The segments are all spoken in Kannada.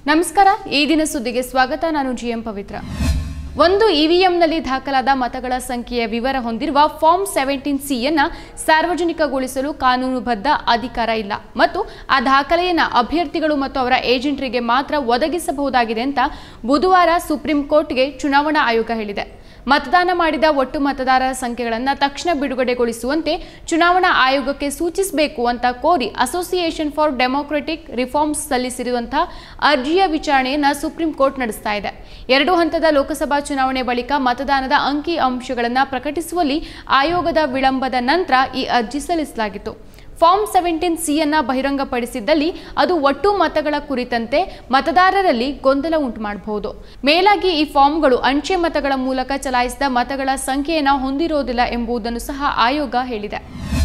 ನಮಸ್ಕಾರ ಈ ದಿನ ಸುದ್ದಿಗೆ ಸ್ವಾಗತ ನಾನು ಜಿಎಂ ಪವಿತ್ರ ಒಂದು ಇವಿಎಂನಲ್ಲಿ ದಾಖಲಾದ ಮತಗಳ ಸಂಖ್ಯೆಯ ವಿವರ ಹೊಂದಿರುವ ಫಾರ್ಮ್ 17C ಅನ್ನು ಸಾರ್ವಜನಿಕಗೊಳಿಸಲು ಕಾನೂನುಬದ್ಧ ಅಧಿಕಾರ ಇಲ್ಲ ಮತ್ತು ಆ ದಾಖಲೆಯನ್ನು ಅಭ್ಯರ್ಥಿಗಳು ಮತ್ತು ಅವರ ಏಜೆಂಟರಿಗೆ ಮಾತ್ರ ಒದಗಿಸಬಹುದಾಗಿದೆ ಅಂತ ಬುಧವಾರ ಸುಪ್ರೀಂ ಕೋರ್ಟ್ಗೆ ಚುನಾವಣಾ ಆಯೋಗ ಹೇಳಿದೆ. ಮತದಾನ ಮಾಡಿದ ಒಟ್ಟು ಮತದಾರರ ಸಂಖ್ಯೆಗಳನ್ನು ತಕ್ಷಣ ಬಿಡುಗಡೆಗೊಳಿಸುವಂತೆ ಚುನಾವಣಾ ಆಯೋಗಕ್ಕೆ ಸೂಚಿಸಬೇಕು ಅಂತ ಕೋರಿ ಅಸೋಸಿಯೇಷನ್ ಫಾರ್ ಡೆಮೊಕ್ರೆಟಿಕ್ ರಿಫಾರ್ಮ್ಸ್ ಸಲ್ಲಿಸಿರುವಂತಹ ಅರ್ಜಿಯ ವಿಚಾರಣೆಯನ್ನು ಸುಪ್ರೀಂ ಕೋರ್ಟ್ ನಡೆಸ್ತಾ ಇದೆ. 2 ಹಂತದ ಲೋಕಸಭಾ ಚುನಾವಣೆ ಬಳಿಕ ಮತದಾನದ ಅಂಕಿ ಅಂಶಗಳನ್ನು ಪ್ರಕಟಿಸುವಲ್ಲಿ ಆಯೋಗದ ವಿಳಂಬದ ನಂತರ ಈ ಅರ್ಜಿ ಸಲ್ಲಿಸಲಾಗಿತ್ತು. ಫಾರ್ಮ್ 17C ಅನ್ನು ಬಹಿರಂಗಪಡಿಸಿದ್ದಲ್ಲಿ ಅದು ಒಟ್ಟು ಮತಗಳ ಕುರಿತಂತೆ ಮತದಾರರಲ್ಲಿ ಗೊಂದಲ ಉಂಟು ಮಾಡಬಹುದು. ಮೇಲಾಗಿ ಈ ಫಾರ್ಮ್ಗಳು ಅಂಚೆ ಮತಗಳ ಮೂಲಕ ಚಲಾಯಿಸಿದ ಮತಗಳ ಸಂಖ್ಯೆಯನ್ನು ಹೊಂದಿರೋದಿಲ್ಲ ಎಂಬುದನ್ನು ಸಹ ಆಯೋಗ ಹೇಳಿದೆ.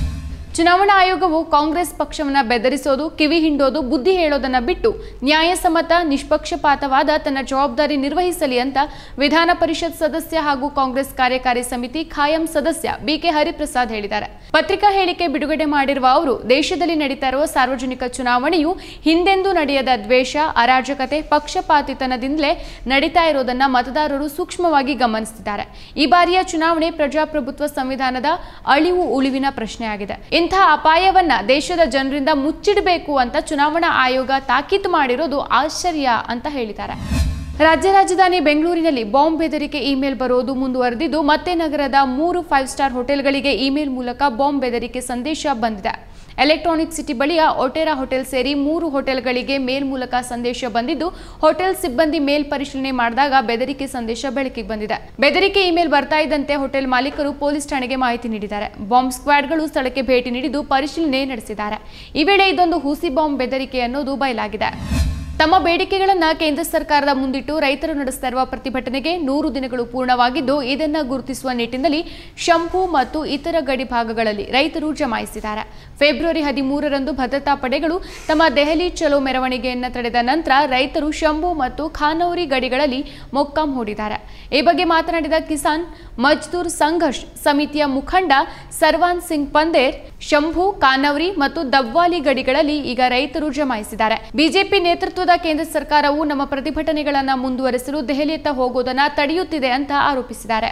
ಚುನಾವಣಾ ಆಯೋಗವು ಕಾಂಗ್ರೆಸ್ ಪಕ್ಷವನ್ನು ಬೆದರಿಸೋದು, ಕಿವಿ ಹಿಂಡೋದು, ಬುದ್ಧಿ ಹೇಳೋದನ್ನ ಬಿಟ್ಟು ನ್ಯಾಯಸಮ್ಮತ ನಿಷ್ಪಕ್ಷಪಾತವಾದ ತನ್ನ ಜವಾಬ್ದಾರಿ ನಿರ್ವಹಿಸಲಿ ಅಂತ ವಿಧಾನ ಪರಿಷತ್ ಸದಸ್ಯ ಹಾಗೂ ಕಾಂಗ್ರೆಸ್ ಕಾರ್ಯಕಾರಿ ಸಮಿತಿ ಖಾಯಂ ಸದಸ್ಯ ಬಿಕೆ ಹರಿಪ್ರಸಾದ್ ಹೇಳಿದ್ದಾರೆ. ಪತ್ರಿಕಾ ಹೇಳಿಕೆ ಬಿಡುಗಡೆ ಮಾಡಿರುವ ಅವರು, ದೇಶದಲ್ಲಿ ನಡೀತಾ ಇರುವ ಸಾರ್ವಜನಿಕ ಚುನಾವಣೆಯು ಹಿಂದೆಂದೂ ನಡೆಯದ ದ್ವೇಷ, ಅರಾಜಕತೆ, ಪಕ್ಷಪಾತಿತನದಿಂದಲೇ ನಡೀತಾ ಇರೋದನ್ನ ಮತದಾರರು ಸೂಕ್ಷ್ಮವಾಗಿ ಗಮನಿಸುತ್ತಿದ್ದಾರೆ. ಈ ಬಾರಿಯ ಚುನಾವಣೆ ಪ್ರಜಾಪ್ರಭುತ್ವ ಸಂವಿಧಾನದ ಅಳಿವು ಉಳಿವಿನ ಪ್ರಶ್ನೆಯಾಗಿದೆ. ಇಂತಹ ಅಪಾಯವನ್ನ ದೇಶದ ಜನರಿಂದ ಮುಚ್ಚಿಡಬೇಕು ಅಂತ ಚುನಾವಣಾ ಆಯೋಗ ತಾಕೀತು ಮಾಡಿರೋದು ಆಶ್ಚರ್ಯ ಅಂತ ಹೇಳಿದ್ದಾರೆ. ರಾಜ್ಯ ರಾಜಧಾನಿ ಬೆಂಗಳೂರಿನಲ್ಲಿ ಬಾಂಬ್ ಬೆದರಿಕೆ ಇಮೇಲ್ ಬರೋದು ಮುಂದುವರೆದಿದ್ದು, ಮತ್ತೆ ನಗರದ 3 5 ಸ್ಟಾರ್ ಹೋಟೆಲ್ಗಳಿಗೆ ಇಮೇಲ್ ಮೂಲಕ ಬಾಂಬ್ ಬೆದರಿಕೆ ಸಂದೇಶ ಬಂದಿದೆ. ಎಲೆಕ್ಟ್ರಾನಿಕ್ ಸಿಟಿ ಬಳಿಯ ಒಟೆರಾ ಹೋಟೆಲ್ ಸೇರಿ 3 ಹೋಟೆಲ್ಗಳಿಗೆ ಮೇಲ್ ಮೂಲಕ ಸಂದೇಶ ಬಂದಿದ್ದು, ಹೋಟೆಲ್ ಸಿಬ್ಬಂದಿ ಮೇಲ್ ಪರಿಶೀಲನೆ ಮಾಡಿದಾಗ ಬೆದರಿಕೆ ಸಂದೇಶ ಬೆಳಕಿಗೆ ಬಂದಿದೆ. ಬೆದರಿಕೆ ಇಮೇಲ್ ಬರ್ತಾ ಇದ್ದಂತೆ ಹೋಟೆಲ್ ಮಾಲೀಕರು ಪೊಲೀಸ್ ಠಾಣೆಗೆ ಮಾಹಿತಿ ನೀಡಿದ್ದಾರೆ. ಬಾಂಬ್ ಸ್ಕ್ವಾಡ್ಗಳು ಸ್ಥಳಕ್ಕೆ ಭೇಟಿ ನೀಡಿದ್ದು ಪರಿಶೀಲನೆ ನಡೆಸಿದ್ದಾರೆ. ಈ ವೇಳೆ ಇದೊಂದು ಹುಸಿ ಬಾಂಬ್ ಬೆದರಿಕೆ ಅನ್ನೋದು ಬಯಲಾಗಿದೆ. ತಮ್ಮ ಬೇಡಿಕೆಗಳನ್ನು ಕೇಂದ್ರ ಸರ್ಕಾರದ ಮುಂದಿಟ್ಟು ರೈತರು ನಡೆಸ್ತಾ ಇರುವ ಪ್ರತಿಭಟನೆಗೆ 100 ದಿನಗಳು ಪೂರ್ಣವಾಗಿದ್ದು, ಇದನ್ನು ಗುರುತಿಸುವ ನಿಟ್ಟಿನಲ್ಲಿ ಶಂಭು ಮತ್ತು ಇತರ ಗಡಿ ಭಾಗಗಳಲ್ಲಿ ರೈತರು ಜಮಾಯಿಸಿದ್ದಾರೆ. ಫೆಬ್ರವರಿ 13ರಂದು ಭದ್ರತಾ ಪಡೆಗಳು ತಮ್ಮ ದೆಹಲಿ ಚಲೋ ಮೆರವಣಿಗೆಯನ್ನು ತಡೆದ ನಂತರ ರೈತರು ಶಂಭು ಮತ್ತು ಖಾನೌರಿ ಗಡಿಗಳಲ್ಲಿ ಮೊಕ್ಕಾಂ ಹೂಡಿದ್ದಾರೆ. ಈ ಬಗ್ಗೆ ಮಾತನಾಡಿದ ಕಿಸಾನ್ ಮಜ್ದೂರ್ ಸಂಘರ್ಷ್ ಸಮಿತಿಯ ಮುಖಂಡ ಸರ್ವಾನ್ ಸಿಂಗ್ ಪಂದೇರ್, ಶಂಭು, ಖಾನೌರಿ ಮತ್ತು ದವ್ವಾಲಿ ಗಡಿಗಳಲ್ಲಿ ಈಗ ರೈತರು ಜಮಾಯಿಸಿದ್ದಾರೆ. ಬಿಜೆಪಿ ನೇತೃತ್ವದ ಕೇಂದ್ರ ಸರ್ಕಾರವು ನಮ್ಮ ಪ್ರತಿಭಟನೆಗಳನ್ನು ಮುಂದುವರೆಸಲು ದೆಹಲಿಯತ್ತ ಹೋಗೋದನ್ನ ತಡೆಯುತ್ತಿದೆ ಅಂತ ಆರೋಪಿಸಿದ್ದಾರೆ.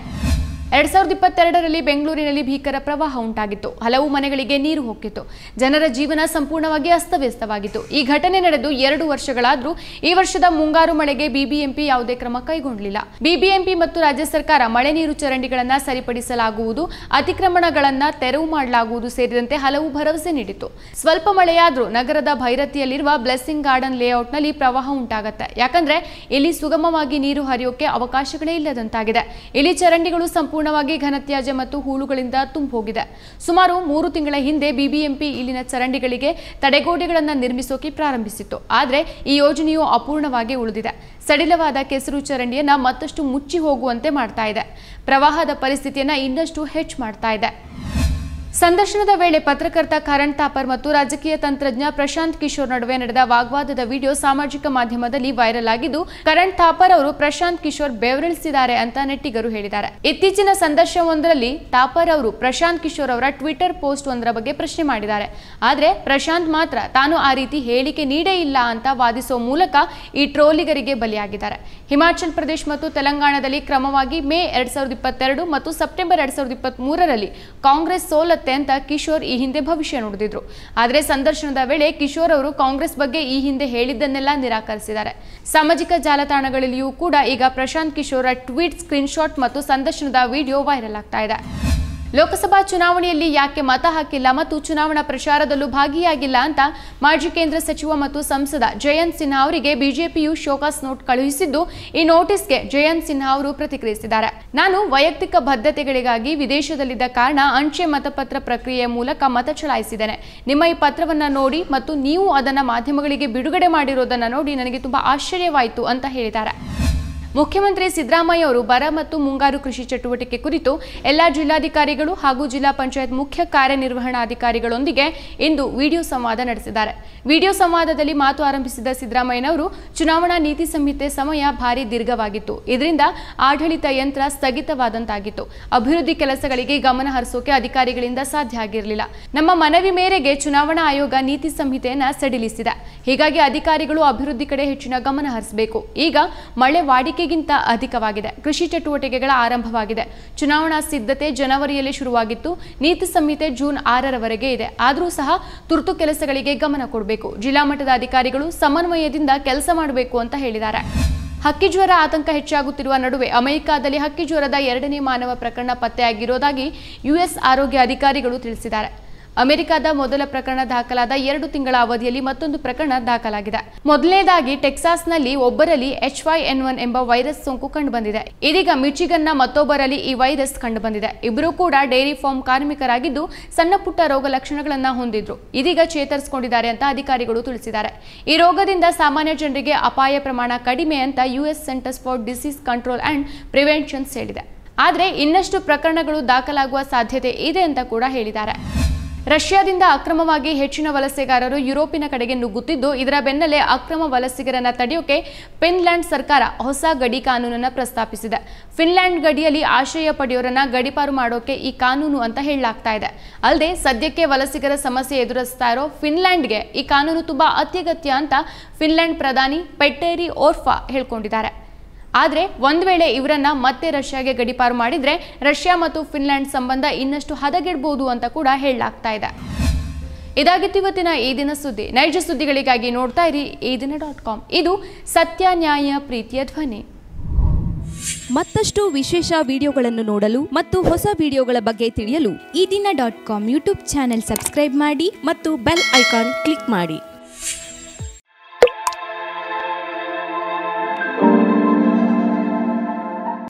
2022ರಲ್ಲಿ ಬೆಂಗಳೂರಿನಲ್ಲಿ ಭೀಕರ ಪ್ರವಾಹ ಉಂಟಾಗಿತ್ತು. ಹಲವು ಮನೆಗಳಿಗೆ ನೀರು ಹೋಗಿತ್ತು. ಜನರ ಜೀವನ ಸಂಪೂರ್ಣವಾಗಿ ಅಸ್ತವ್ಯಸ್ತವಾಗಿತ್ತು. ಈ ಘಟನೆ ನಡೆದು 2 ವರ್ಷಗಳಾದರೂ ಈ ವರ್ಷದ ಮುಂಗಾರು ಮಳೆಗೆ ಬಿಬಿಎಂಪಿ ಯಾವುದೇ ಕ್ರಮ ಕೈಗೊಂಡಿಲ್ಲ. ಬಿಬಿಎಂಪಿ ಮತ್ತು ರಾಜ್ಯ ಸರ್ಕಾರ ಮಳೆ ನೀರು ಚರಂಡಿಗಳನ್ನು ಸರಿಪಡಿಸಲಾಗುವುದು, ಅತಿಕ್ರಮಣಗಳನ್ನು ತೆರವು ಮಾಡಲಾಗುವುದು ಸೇರಿದಂತೆ ಹಲವು ಭರವಸೆ ನೀಡಿತ್ತು. ಸ್ವಲ್ಪ ಮಳೆಯಾದರೂ ನಗರದ ಭೈರತಿಯಲ್ಲಿರುವ ಬ್ಲೆಸ್ಸಿಂಗ್ ಗಾರ್ಡನ್ ಲೇಔಟ್ನಲ್ಲಿ ಪ್ರವಾಹ ಉಂಟಾಗುತ್ತೆ. ಯಾಕಂದ್ರೆ ಇಲ್ಲಿ ಸುಗಮವಾಗಿ ನೀರು ಹರಿಯೋಕೆ ಅವಕಾಶಗಳೇ ಇಲ್ಲದಂತಾಗಿದೆ. ಇಲ್ಲಿ ಚರಂಡಿಗಳು ಸಂಪೂರ್ಣವಾಗಿ ಘನತ್ಯಾಜ್ಯ ಮತ್ತು ಹೂಳುಗಳಿಂದ ತುಂಬಿ ಹೋಗಿದೆ. ಸುಮಾರು 3 ತಿಂಗಳ ಹಿಂದೆ ಬಿಬಿಎಂಪಿ ಇಲ್ಲಿನ ಚರಂಡಿಗಳಿಗೆ ತಡೆಗೋಡೆಗಳನ್ನು ನಿರ್ಮಿಸೋಕೆ ಪ್ರಾರಂಭಿಸಿತ್ತು. ಆದರೆ ಈ ಯೋಜನೆಯು ಅಪೂರ್ಣವಾಗಿ ಉಳಿದಿದೆ. ಸಡಿಲವಾದ ಕೆಸರು ಚರಂಡಿಯನ್ನ ಮತ್ತಷ್ಟು ಮುಚ್ಚಿ ಹೋಗುವಂತೆ ಮಾಡ್ತಾ ಇದೆ. ಪ್ರವಾಹದ ಪರಿಸ್ಥಿತಿಯನ್ನ ಇನ್ನಷ್ಟು ಹೆಚ್ಚು ಮಾಡ್ತಾ ಇದೆ. ಸಂದರ್ಶನದ ವೇಳೆ ಪತ್ರಕರ್ತ ಕರಣ್ ಥಾಪರ್ ಮತ್ತು ರಾಜಕೀಯ ತಂತ್ರಜ್ಞ ಪ್ರಶಾಂತ್ ಕಿಶೋರ್ ನಡುವೆ ನಡೆದ ವಾಗ್ವಾದದ ವಿಡಿಯೋ ಸಾಮಾಜಿಕ ಮಾಧ್ಯಮದಲ್ಲಿ ವೈರಲ್ ಆಗಿದ್ದು, ಕರಣ್ ಥಾಪರ್ ಅವರು ಪ್ರಶಾಂತ್ ಕಿಶೋರ್ ಬೆವರಿಳಿಸಿದ್ದಾರೆ ಅಂತ ನೆಟ್ಟಿಗರು ಹೇಳಿದ್ದಾರೆ. ಇತ್ತೀಚಿನ ಸಂದರ್ಶನವೊಂದರಲ್ಲಿ ಥಾಪರ್ ಅವರು ಪ್ರಶಾಂತ್ ಕಿಶೋರ್ ಅವರ ಟ್ವಿಟರ್ ಪೋಸ್ಟ್ ಒಂದರ ಬಗ್ಗೆ ಪ್ರಶ್ನೆ ಮಾಡಿದ್ದಾರೆ. ಆದರೆ ಪ್ರಶಾಂತ್ ಮಾತ್ರ ತಾನು ಆ ರೀತಿ ಹೇಳಿಕೆ ನೀಡೇ ಇಲ್ಲ ಅಂತ ವಾದಿಸುವ ಮೂಲಕ ಈ ಟ್ರೋಲಿಗರಿಗೆ ಬಲಿಯಾಗಿದ್ದಾರೆ. ಹಿಮಾಚಲ್ ಪ್ರದೇಶ ಮತ್ತು ತೆಲಂಗಾಣದಲ್ಲಿ ಕ್ರಮವಾಗಿ ಮೇ 2022 ಮತ್ತು ಸೆಪ್ಟೆಂಬರ್ 2023ರಲ್ಲಿ ಕಾಂಗ್ರೆಸ್ ಸೋಲತ್ತೆ ಅಂತ ಕಿಶೋರ್ ಈ ಹಿಂದೆ ಭವಿಷ್ಯ ನುಡಿದಿದ್ರು. ಆದರೆ ಸಂದರ್ಶನದ ವೇಳೆ ಕಿಶೋರ್ ಅವರು ಕಾಂಗ್ರೆಸ್ ಬಗ್ಗೆ ಈ ಹಿಂದೆ ಹೇಳಿದ್ದನ್ನೆಲ್ಲ ನಿರಾಕರಿಸಿದ್ದಾರೆ. ಸಾಮಾಜಿಕ ಜಾಲತಾಣಗಳಲ್ಲಿಯೂ ಕೂಡ ಈಗ ಪ್ರಶಾಂತ್ ಕಿಶೋರ್ ಟ್ವೀಟ್ ಸ್ಕ್ರೀನ್ಶಾಟ್ ಮತ್ತು ಸಂದರ್ಶನದ ವಿಡಿಯೋ ವೈರಲ್ ಆಗ್ತಾ ಇದೆ. ಲೋಕಸಭಾ ಚುನಾವಣೆಯಲ್ಲಿ ಯಾಕೆ ಮತ ಹಾಕಿಲ್ಲ ಮತ್ತು ಚುನಾವಣಾ ಪ್ರಚಾರದಲ್ಲೂ ಭಾಗಿಯಾಗಿಲ್ಲ ಅಂತ ಮಾಜಿ ಕೇಂದ್ರ ಸಚಿವ ಮತ್ತು ಸಂಸದ ಜಯಂತ್ ಸಿನ್ಹಾ ಅವರಿಗೆ ಬಿಜೆಪಿಯು ಶೋಕಾಸ್ ನೋಟ್ ಕಳುಹಿಸಿದ್ದು, ಈ ನೋಟಿಸ್ಗೆ ಜಯಂತ್ ಸಿನ್ಹಾ ಅವರು ಪ್ರತಿಕ್ರಿಯಿಸಿದ್ದಾರೆ. ನಾನು ವೈಯಕ್ತಿಕ ಬದ್ಧತೆಗಳಿಗಾಗಿ ವಿದೇಶದಲ್ಲಿದ್ದ ಕಾರಣ ಅಂಚೆ ಮತಪತ್ರ ಪ್ರಕ್ರಿಯೆಯ ಮೂಲಕ ಮತ ಚಲಾಯಿಸಿದ್ದೇನೆ. ನಿಮ್ಮ ಈ ಪತ್ರವನ್ನ ನೋಡಿ ಮತ್ತು ನೀವು ಅದನ್ನ ಮಾಧ್ಯಮಗಳಿಗೆ ಬಿಡುಗಡೆ ಮಾಡಿರೋದನ್ನ ನೋಡಿ ನನಗೆ ತುಂಬಾ ಆಶ್ಚರ್ಯವಾಯಿತು ಅಂತ ಹೇಳಿದ್ದಾರೆ. ಮುಖ್ಯಮಂತ್ರಿ ಸಿದ್ದರಾಮಯ್ಯ ಅವರು ಬರ ಮತ್ತು ಮುಂಗಾರು ಕೃಷಿ ಚಟುವಟಿಕೆ ಕುರಿತು ಎಲ್ಲ ಜಿಲ್ಲಾಧಿಕಾರಿಗಳು ಹಾಗೂ ಜಿಲ್ಲಾ ಪಂಚಾಯತ್ ಮುಖ್ಯ ಕಾರ್ಯನಿರ್ವಹಣಾಧಿಕಾರಿಗಳೊಂದಿಗೆ ಇಂದು ವಿಡಿಯೋ ಸಂವಾದ ನಡೆಸಿದ್ದಾರೆ. ವಿಡಿಯೋ ಸಂವಾದದಲ್ಲಿ ಮಾತು ಆರಂಭಿಸಿದ ಸಿದ್ದರಾಮಯ್ಯನವರು ಚುನಾವಣಾ ನೀತಿ ಸಂಹಿತೆ ಸಮಯ ಭಾರಿ ದೀರ್ಘವಾಗಿತ್ತು. ಇದರಿಂದ ಆಡಳಿತ ಯಂತ್ರ ಸ್ಥಗಿತವಾದಂತಾಗಿತ್ತು. ಅಭಿವೃದ್ಧಿ ಕೆಲಸಗಳಿಗೆ ಗಮನ ಹರಿಸೋಕೆ ಅಧಿಕಾರಿಗಳಿಂದ ಸಾಧ್ಯ ಆಗಿರಲಿಲ್ಲ. ನಮ್ಮ ಮನವಿ ಮೇರೆಗೆ ಚುನಾವಣಾ ಆಯೋಗ ನೀತಿ ಸಂಹಿತೆಯನ್ನ ಸಡಿಲಿಸಿದೆ. ಹೀಗಾಗಿ ಅಧಿಕಾರಿಗಳು ಅಭಿವೃದ್ಧಿ ಕಡೆ ಹೆಚ್ಚಿನ ಗಮನ ಹರಿಸಬೇಕು. ಈಗ ಮಳೆ ವಾಡಿಕೆಗಿಂತ ಅಧಿಕವಾಗಿದೆ. ಕೃಷಿ ಚಟುವಟಿಕೆಗಳ ಆರಂಭವಾಗಿದೆ. ಚುನಾವಣಾ ಸಿದ್ಧತೆ ಜನವರಿಯಲ್ಲಿ ಶುರುವಾಗಿತ್ತು. ನೀತಿ ಸಂಹಿತೆ ಜೂನ್ 6ರವರೆಗೆ ಇದೆ. ಆದರೂ ಸಹ ತುರ್ತು ಕೆಲಸಗಳಿಗೆ ಗಮನ ಕೊಡಬೇಕು. ಜಿಲ್ಲಾ ಮಟ್ಟದ ಅಧಿಕಾರಿಗಳು ಸಮನ್ವಯದಿಂದ ಕೆಲಸ ಮಾಡಬೇಕು ಅಂತ ಹೇಳಿದ್ದಾರೆ. ಹಕ್ಕಿಜ್ವರ ಆತಂಕ ಹೆಚ್ಚಾಗುತ್ತಿರುವ ನಡುವೆ ಅಮೆರಿಕಾದಲ್ಲಿ ಹಕ್ಕಿಜ್ವರದ 2ನೇ ಮಾನವ ಪ್ರಕರಣ ಪತ್ತೆಯಾಗಿರುವುದಾಗಿ ಯುಎಸ್ ಆರೋಗ್ಯ ಅಧಿಕಾರಿಗಳು ತಿಳಿಸಿದ್ದಾರೆ. ಅಮೆರಿಕದ ಮೊದಲ ಪ್ರಕರಣ ದಾಖಲಾದ 2 ತಿಂಗಳ ಅವಧಿಯಲ್ಲಿ ಮತ್ತೊಂದು ಪ್ರಕರಣ ದಾಖಲಾಗಿದೆ. ಮೊದಲನೇದಾಗಿ ಟೆಕ್ಸಾಸ್ನಲ್ಲಿ ಒಬ್ಬರಲ್ಲಿ H5N1 ಎಂಬ ವೈರಸ್ ಸೋಂಕು ಕಂಡುಬಂದಿದೆ. ಇದೀಗ ಮಿಚಿಗನ್ನ ಮತ್ತೊಬ್ಬರಲ್ಲಿ ಈ ವೈರಸ್ ಕಂಡುಬಂದಿದೆ. ಇಬ್ಬರು ಕೂಡ ಡೈರಿ ಫಾರ್ಮ್ ಕಾರ್ಮಿಕರಾಗಿದ್ದು ಸಣ್ಣ ಪುಟ್ಟ ರೋಗ ಲಕ್ಷಣಗಳನ್ನ ಹೊಂದಿದ್ರು. ಇದೀಗ ಚೇತರಿಸಿಕೊಂಡಿದ್ದಾರೆ ಅಂತ ಅಧಿಕಾರಿಗಳು ತಿಳಿಸಿದ್ದಾರೆ. ಈ ರೋಗದಿಂದ ಸಾಮಾನ್ಯ ಜನರಿಗೆ ಅಪಾಯ ಪ್ರಮಾಣ ಕಡಿಮೆ ಅಂತ US centres for disease control and prevention ಹೇಳಿದೆ. ಆದರೆ ಇನ್ನಷ್ಟು ಪ್ರಕರಣಗಳು ದಾಖಲಾಗುವ ಸಾಧ್ಯತೆ ಇದೆ ಅಂತ ಕೂಡ ಹೇಳಿದ್ದಾರೆ. ರಷ್ಯಾದಿಂದ ಅಕ್ರಮವಾಗಿ ಹೆಚ್ಚಿನ ವಲಸೆಗಾರರು ಯುರೋಪಿನ ಕಡೆಗೆ ನುಗ್ಗುತ್ತಿದ್ದು, ಇದರ ಬೆನ್ನಲ್ಲೇ ಅಕ್ರಮ ವಲಸಿಗರನ್ನ ತಡೆಯೋಕೆ ಫಿನ್ಲ್ಯಾಂಡ್ ಸರ್ಕಾರ ಹೊಸ ಗಡಿ ಕಾನೂನನ್ನು ಪ್ರಸ್ತಾಪಿಸಿದೆ. ಫಿನ್ಲ್ಯಾಂಡ್ ಗಡಿಯಲ್ಲಿ ಆಶ್ರಯ ಪಡೆಯೋರನ್ನ ಗಡಿಪಾರು ಮಾಡೋಕೆ ಈ ಕಾನೂನು ಅಂತ ಹೇಳಲಾಗ್ತಾ ಇದೆ. ಅಲ್ಲದೆ ಸದ್ಯಕ್ಕೆ ವಲಸಿಗರ ಸಮಸ್ಯೆ ಎದುರಿಸ್ತಾ ಇರೋ ಫಿನ್ಲ್ಯಾಂಡ್ಗೆ ಈ ಕಾನೂನು ತುಂಬಾ ಅತ್ಯಗತ್ಯ ಅಂತ ಫಿನ್ಲ್ಯಾಂಡ್ ಪ್ರಧಾನಿ ಪೆಟ್ಟೇರಿ ಓರ್ಫಾ ಹೇಳ್ಕೊಂಡಿದ್ದಾರೆ. ಆದರೆ ಒಂದು ವೇಳೆ ಇವರನ್ನ ಮತ್ತೆ ರಷ್ಯಾಗೆ ಗಡಿಪಾರು ಮಾಡಿದ್ರೆ ರಷ್ಯಾ ಮತ್ತು ಫಿನ್ಲ್ಯಾಂಡ್ ಸಂಬಂಧ ಇನ್ನಷ್ಟು ಹದಗೆಡಬಹುದು ಅಂತ ಕೂಡ ಹೇಳಲಾಗ್ತಾ ಇದೆ. ಇದಾಗಿತ್ತು ಇವತ್ತಿನ ಈ ದಿನ ಸುದ್ದಿ. ನೈಜ ಸುದ್ದಿಗಳಿಗಾಗಿ ನೋಡ್ತಾ ಇರಿ eDina.com. ಇದು ಸತ್ಯ, ನ್ಯಾಯ, ಪ್ರೀತಿಯ ಧ್ವನಿ. ಮತ್ತಷ್ಟು ವಿಶೇಷ ವಿಡಿಯೋಗಳನ್ನು ನೋಡಲು ಮತ್ತು ಹೊಸ ವಿಡಿಯೋಗಳ ಬಗ್ಗೆ ತಿಳಿಯಲು eDina.com ಯೂಟ್ಯೂಬ್ ಚಾನೆಲ್ ಸಬ್ಸ್ಕ್ರೈಬ್ ಮಾಡಿ ಮತ್ತು ಬೆಲ್ ಐಕಾನ್ ಕ್ಲಿಕ್ ಮಾಡಿ.